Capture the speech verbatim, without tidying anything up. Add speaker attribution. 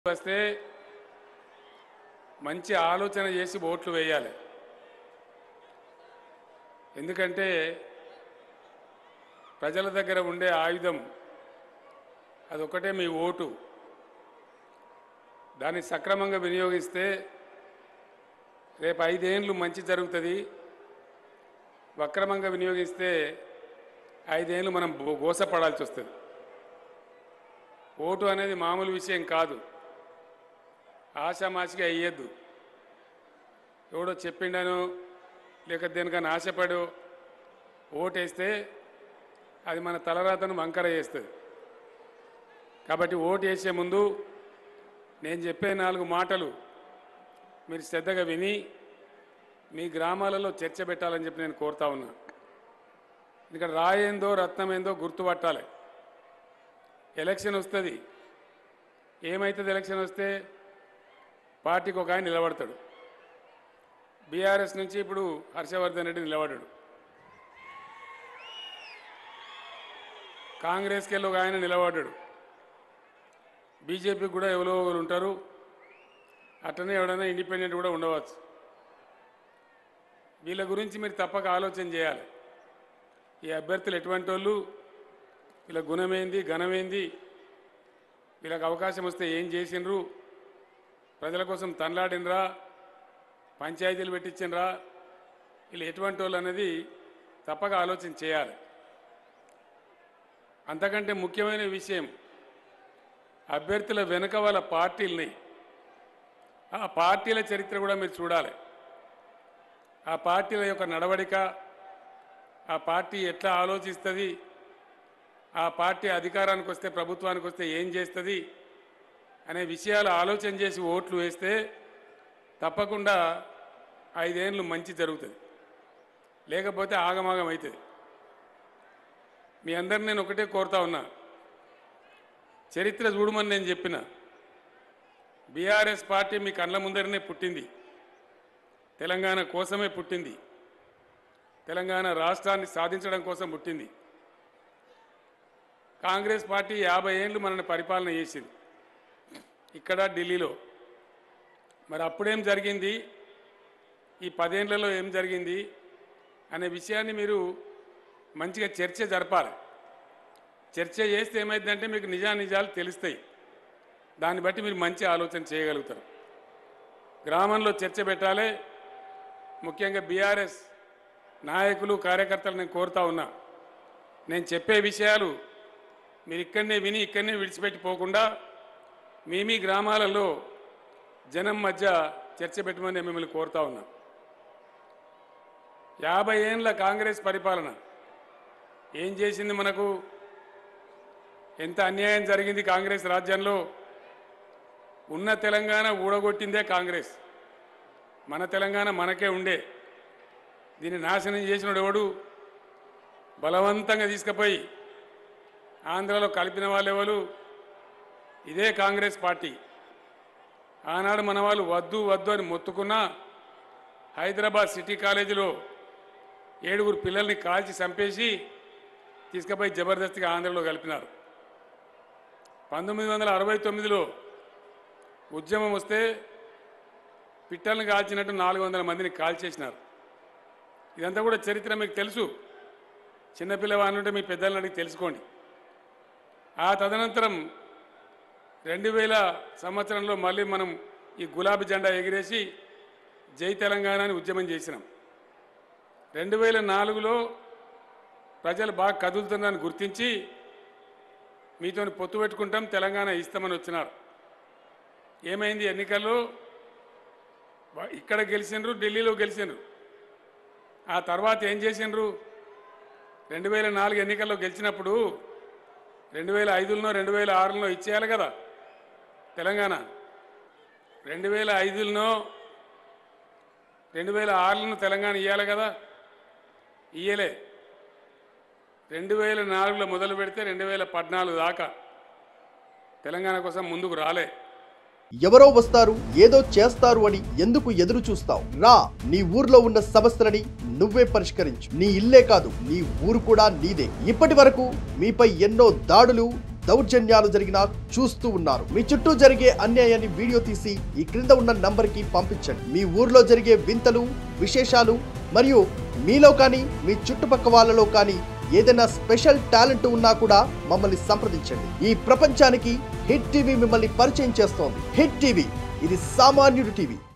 Speaker 1: వస్తే మంచి ఆలోచన చేసి ఓట్లు వేయాలి. ఎందుకంటే ప్రజల దగ్గర ఉండే ఆయుధం అదొకటే మీ ఓటు. దాన్ని సక్రమంగా వినియోగిస్తే రేపు ఐదేళ్ళు మంచి జరుగుతుంది. వక్రమంగా వినియోగిస్తే ఐదేళ్ళు మనం గోసపడాల్సి వస్తుంది. ఓటు అనేది మామూలు విషయం కాదు. ఆశామాషిగా అయ్యేద్దు. ఎవడో చెప్పిండను లేక దేనికన్నా ఆశపడు ఓటేస్తే అది మన తలరాతను వంకర చేస్తుంది. కాబట్టి ఓటు వేసే ముందు నేను చెప్పే నాలుగు మాటలు మీరు శ్రద్ధగా విని మీ గ్రామాలలో చర్చ పెట్టాలని చెప్పి నేను కోరుతా ఉన్నా. ఇక్కడ రాయేందో రత్నమేందో గుర్తుపట్టాలి. ఎలక్షన్ వస్తుంది. ఏమవుతుంది? ఎలక్షన్ వస్తే పార్టీకి ఒక ఆయన నిలబడతాడు. బీఆర్ఎస్ నుంచి ఇప్పుడు హర్షవర్ధన్ రెడ్డి నిలబడ్డాడు. కాంగ్రెస్కి వెళ్ళి ఒక ఆయన నిలబడ్డాడు. బీజేపీకి కూడా ఎవరో ఒకరు ఉంటారు. అట్లనే ఎవడైనా ఇండిపెండెంట్ కూడా ఉండవచ్చు. వీళ్ళ గురించి మీరు తప్పక ఆలోచన చేయాలి. ఈ అభ్యర్థులు ఎటువంటి వాళ్ళు, వీళ్ళ గుణమేంది, ఘనమేంది, వీళ్ళకి అవకాశం వస్తే ఏం చేసిండ్రు, ప్రజల కోసం తనలాడినరా, పంచాయతీలు పెట్టించినరా, వీళ్ళు ఎటువంటి వాళ్ళు అనేది తప్పక ఆలోచన చేయాలి. అంతకంటే ముఖ్యమైన విషయం అభ్యర్థుల వెనుక వాళ్ళ పార్టీలని, ఆ పార్టీల చరిత్ర కూడా మీరు చూడాలి. ఆ పార్టీల యొక్క నడవడిక, ఆ పార్టీ ఎట్లా ఆలోచిస్తుంది, ఆ పార్టీ అధికారానికి వస్తే ప్రభుత్వానికి వస్తే ఏం చేస్తుంది అనే విషయాలు ఆలోచన చేసి ఓట్లు వేస్తే తప్పకుండా ఐదేళ్ళు మంచి జరుగుతుంది. లేకపోతే ఆగమాగం అవుతుంది. మీ అందరిని నేను ఒకటే కోరుతా ఉన్నా, చరిత్ర చూడమని నేను చెప్పిన. బీఆర్ఎస్ పార్టీ మీ కళ్ళ ముందరనే పుట్టింది. తెలంగాణ కోసమే పుట్టింది. తెలంగాణ రాష్ట్రాన్ని సాధించడం కోసం పుట్టింది. కాంగ్రెస్ పార్టీ యాభై ఏళ్ళు మనల్ని పరిపాలన చేసింది ఇక్కడ ఢిల్లీలో. మరి అప్పుడేం జరిగింది, ఈ పదేళ్లలో ఏం జరిగింది అనే విషయాన్ని మీరు మంచిగా చర్చ జరపాలి. చర్చ చేస్తే ఏమైందంటే మీకు నిజానిజాలు తెలుస్తాయి. దాన్ని బట్టి మీరు మంచి ఆలోచన చేయగలుగుతారు. గ్రామంలో చర్చ పెట్టాలి. ముఖ్యంగా బీఆర్ఎస్ నాయకులు కార్యకర్తలు నేను కోరుతా ఉన్నా, నేను చెప్పే విషయాలు మీరు ఇక్కడనే విని ఇక్కడనే విడిచిపెట్టిపోకుండా మీ మీ గ్రామాలలో జనం మధ్య చర్చ పెట్టమని మిమ్మల్ని కోరుతా ఉన్నా. యాభై ఏళ్ళ కాంగ్రెస్ పరిపాలన ఏం చేసింది? మనకు ఎంత అన్యాయం జరిగింది కాంగ్రెస్ రాజ్యంలో. ఉన్న తెలంగాణ ఊడగొట్టిందే కాంగ్రెస్. మన తెలంగాణ మనకే ఉండే. దీన్ని నాశనం చేసినోడు ఎవడు? బలవంతంగా తీసుకుపోయి ఆంధ్రాలో కలిపిన వాళ్ళు ఎవరు? ఇదే కాంగ్రెస్ పార్టీ. ఆనాడు మన వాళ్ళు వద్దు వద్దు అని మొత్తుకున్నా హైదరాబాద్ సిటీ కాలేజీలో ఏడుగురు పిల్లల్ని కాల్చి చంపేసి తీసుకుపోయి జబర్దస్తిగా ఆంధ్రలో కలిపినారు. పంతొమ్మిది వందల అరవై తొమ్మిదిలో ఉద్యమం వస్తే పిట్టల్ని కాల్చినట్టు నాలుగు వందల మందిని కాల్చేసినారు. ఇదంతా కూడా చరిత్ర మీకు తెలుసు. చిన్నపిల్లవాడిని ఉంటే మీ పెద్దలను అడిగి తెలుసుకోండి. ఆ తదనంతరం రెండు వేల సంవత్సరంలో మళ్ళీ మనం ఈ గులాబీ జెండా ఎగిరేసి జై తెలంగాణ అని ఉద్యమం చేసినాం. రెండు వేల నాలుగులో ప్రజలు బాగా కదులుతుందని గుర్తించి మీతో పొత్తు పెట్టుకుంటాం, తెలంగాణ ఇస్తామని వచ్చినారు. ఏమైంది? ఎన్నికల్లో ఇక్కడ గెలిచిండ్రు, ఢిల్లీలో గెలిచిండ్రు. ఆ తర్వాత ఏం చేసిండ్రు? రెండు వేల నాలుగు ఎన్నికల్లో గెలిచినప్పుడు రెండు వేల ఐదులో రెండు వేల ఆరులో ఇచ్చేయాలి కదా తెలంగాణ. రెండు వేల ఐదులో రెండు వేల ఆరులో తెలంగాణ ఇవ్వాలి కదా, ఇయ్యలే. రెండు వేల నాలుగులో మొదలు పెడితే రెండు వేల పద్నాలుగు దాకా తెలంగాణ కోసం ముందుకు రాలే.
Speaker 2: ఎవరో వస్తారు ఏదో చేస్తారు అని ఎందుకు ఎదురు చూస్తావు? రా, నీ ఊర్లో ఉన్న సమస్యలని నువ్వే పరిష్కరించు. నీ ఇల్లే కాదు, నీ ఊరు కూడా నీదే. ఇప్పటి వరకు మీపై ఎన్నో దాడులు దౌర్జన్యాలు జరిగినా చూస్తూ ఉన్నారు. మీ చుట్టూ జరిగే అన్యాయాన్ని వీడియో తీసి ఈ క్రింద ఉన్న నంబర్కి పంపించండి. మీ ఊర్లో జరిగే వింతలు, విశేషాలు మరియు మీలో కానీ మీ చుట్టుపక్క వాళ్ళలో కానీ ఏదైనా స్పెషల్ టాలెంట్ ఉన్నా కూడా మమ్మల్ని సంప్రదించండి. ఈ ప్రపంచానికి హిట్ టీవీ మిమ్మల్ని పరిచయం చేస్తోంది. హిట్ టీవీ, ఇది సామాన్యుడి టీవీ.